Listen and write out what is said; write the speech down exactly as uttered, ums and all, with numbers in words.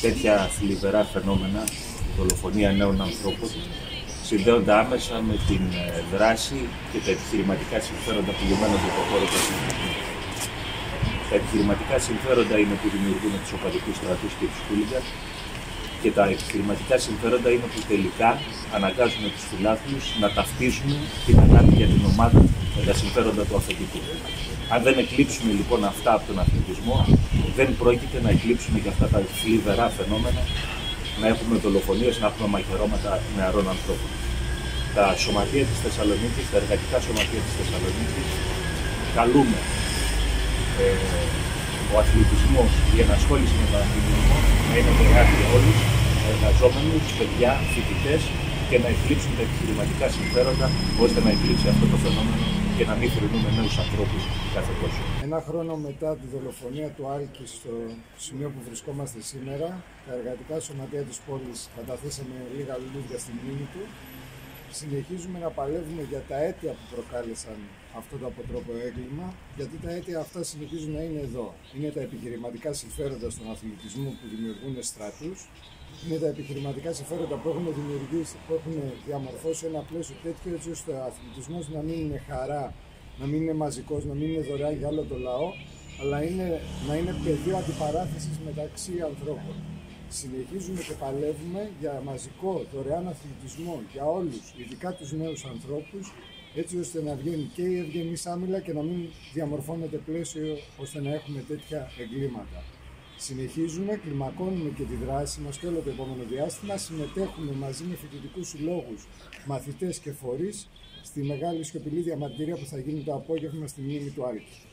τέτοια θλιβερά φαινόμενα, δολοφονία νέων ανθρώπων, συνδέονται άμεσα με την δράση και τα επιχειρηματικά συμφέροντα που γεμαίνονται από το χώρο του αθλητισμού. Τα επιχειρηματικά συμφέροντα είναι που δημιουργούν τους οπαδικούς στρατούς και τους χούλιγκαν, και τα επιχειρηματικά συμφέροντα είναι που τελικά αναγκάζουν τους φιλάθλους να ταυτίζουν την αγάπη για την ομάδα με τα συμφέροντα του αφεντικού. Αν δεν εκλείψουμε λοιπόν αυτά από τον αθλητισμό, δεν πρόκειται να εκλείψουμε και αυτά τα θλιβερά φαινόμενα, να έχουμε δολοφονίες, να έχουμε μαχαιρώματα νεαρών ανθρώπων. Τα σωματεία της Θεσσαλονίκης, τα εργατικά σωματεία της Θεσσαλονίκης, καλούμε ε, ο αθλητισμός, η ενασχόληση με τον αθλητισμό να είναι δωρεάν για όλους, εργαζόμενους, παιδιά, φοιτητές, και να εκλείψουν τα επιχειρηματικά συμφέροντα, ώστε να εκλείψει αυτό το φαινόμενο και να μην θρηνούμε νέους ανθρώπους κάθε τόσο. Ένα χρόνο μετά τη δολοφονία του Άλκη στο σημείο που βρισκόμαστε σήμερα, τα εργατικά σωματεία της πόλης καταθέσαμε λίγα λουλούδια στη μνήμη του. Συνεχίζουμε να παλεύουμε για τα αίτια που προκάλεσαν αυτό το αποτρόπαιο έγκλημα, γιατί τα αίτια αυτά συνεχίζουν να είναι εδώ. Είναι τα επιχειρηματικά συμφέροντα στον αθλητισμό που δημιουργούν στρατούς, είναι τα επιχειρηματικά συμφέροντα που έχουν, δημιουργήσει, που έχουν διαμορφώσει ένα πλαίσιο τέτοιο έτσι ώστε ο αθλητισμός να μην είναι χαρά, να μην είναι μαζικός, να μην είναι δωρεάν για όλο το λαό, αλλά είναι, να είναι πεδίο αντιπαράθεσης μεταξύ ανθρώπων. Συνεχίζουμε και παλεύουμε για μαζικό δωρεάν αθλητισμό για όλους, ειδικά τους νέους ανθρώπους, έτσι ώστε να βγαίνει και η ευγενής άμυλα και να μην διαμορφώνεται πλαίσιο ώστε να έχουμε τέτοια εγκλήματα. Συνεχίζουμε, κλιμακώνουμε και τη δράση μας και όλο το επόμενο διάστημα, συμμετέχουμε μαζί με φοιτητικούς συλλόγους, μαθητές και φορείς στη μεγάλη σιωπηλή διαμαρτυρία που θα γίνει το απόγευμα στη μνήμη του Άλκη.